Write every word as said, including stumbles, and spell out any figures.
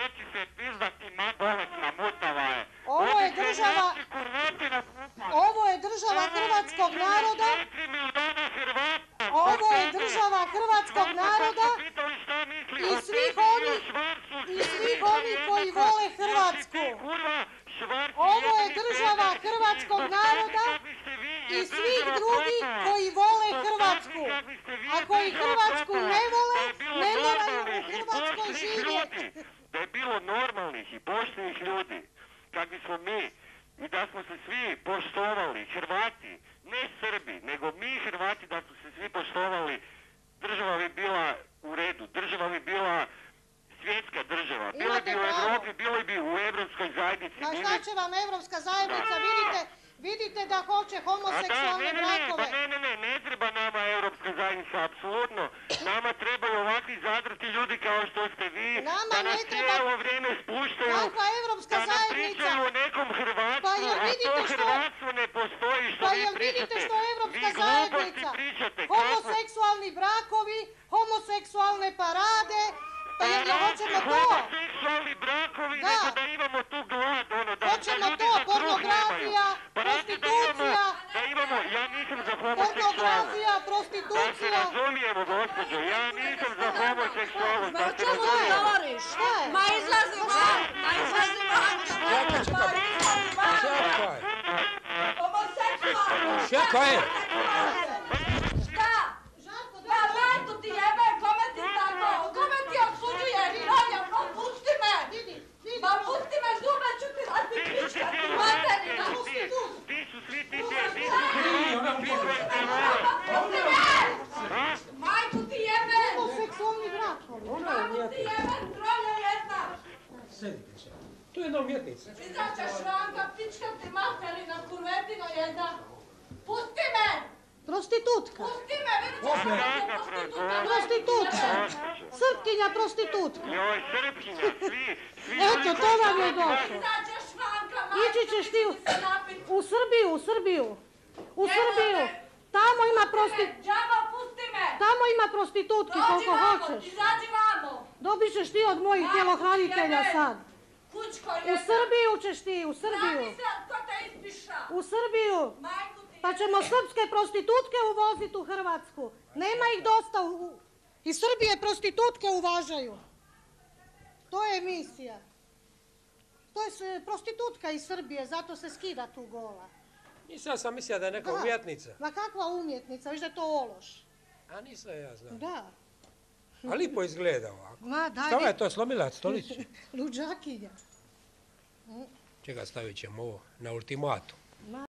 neće se pizdati na bolesna, mutava je. Ovo je država, ovo je država hrvatskog naroda, ovo je država hrvatskog naroda i svih onih, i svih onih koji vole Hrvatsku. Ovo je država hrvatskog naroda i svih drugih koji vole Hrvatsku. A koji Hrvatsku ne vole, ne moraju u Hrvatskoj živjeti. Da je bilo normalnih i poštenih ljudi, kakvi smo mi, i da smo se svi poštovali, Hrvati, ne Srbi, nego mi Hrvati, da su se svi poštovali, država bi bila u redu, država bi bila svjetska država, bila bi u Evropi, bila bi u Evropskoj zajednici. Ma šta će vam Evropska zajednica, vidite, vidite da hoće homoseksualne brakove. Ne, ne, ne, ne treba nama Evropska zajednica, apsolutno. Nama trebaju ovakvi zadrti ljudi kao što ste vi, da nas cijelo vrijeme spuštaju, da nam pričaju o nekom Hrvatstvu, a to Hrvatstvo ne postoji što vi pričate. Vi gluposti pričate. Homoseksualni brakovi, homoseksualne parade, pa jer ja hoćemo to. Homoseksualni brakovi, nego da imamo tu glad, ono, da ljudi za kruh nemaju. Pa dajte da imamo, da imamo, ja nisam za homoseksualnost. Pornografija, Da se prostitucija. razumijemo, gospođo, ja nisam za homoseksualnost. Ma o čemu ti govoriš? Ma izlazi van, ma izlazi van. Čekaj, čekaj. Čekaj. Homoseksualno. Čekaj. Šta? Ma majku ti jebe, kome ti tako? Kome ti odsuđuje? Ronja, no pusti me. Ma pusti me, zube ću ti rati pička, ti materina. Ti su svi ti te, ti su svi ti te. Pusti me! Majku ti jebe! Homoseksualni brakovi. Majku ti jebe, trolja jedna! Sedite se. Tu je jedna umjetnica. Izaćeš vanka, pička ti materina, kurvetino jedna. Pusti me! Prostitutka. Pusti me, vidiš što je prostitutka? Prostitutka. Srpkinja prostitutka. Joj, Srpkinja, svi, svi Eto, to vam je došlo. Izaćeš vanka, Ići ćeš ti u, u Srbiju, u Srbiju. U Srbiju. Tamo ima prosti... Džaba, pusti me! Tamo ima prostitutki Dođi koliko vamo, hoćeš. izađi vamo! Dobit ćeš ti od mojih tjelohranitelja sad. Kučko U jedna! Srbiju ćeš ti, u Srbiju. Radi se, ko te ispiša? U Srbiju. Majku ti Pa ćemo srpske prostitutke uvoziti u Hrvatsku. Nema ih dosta. U... Iz Srbije prostitutke uvažaju. To je emisija. To je s- prostitutka iz Srbije, zato se skida tu gola. Nisam sam mislio da je neka Da. umjetnica. Ma kakva umjetnica, viš da je to ološ. A nisam ja znam. Da. A lipo izgleda ovako. Ma daj, Šta je to, slomilac stolicu? luđakinja. Čega stavit ćemo ovo na ultimatu.